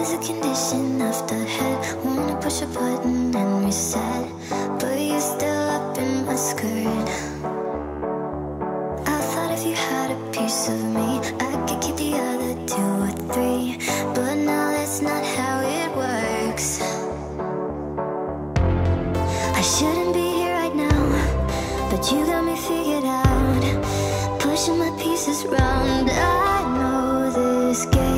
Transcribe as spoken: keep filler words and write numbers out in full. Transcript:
is a condition of the head. Wanna push a button and reset, but you're still up in my skirt. I thought if you had a piece of me, I could keep the other two or three, but now that's not how it works. I shouldn't be here right now, but you got me figured out, pushing my pieces round. I know this game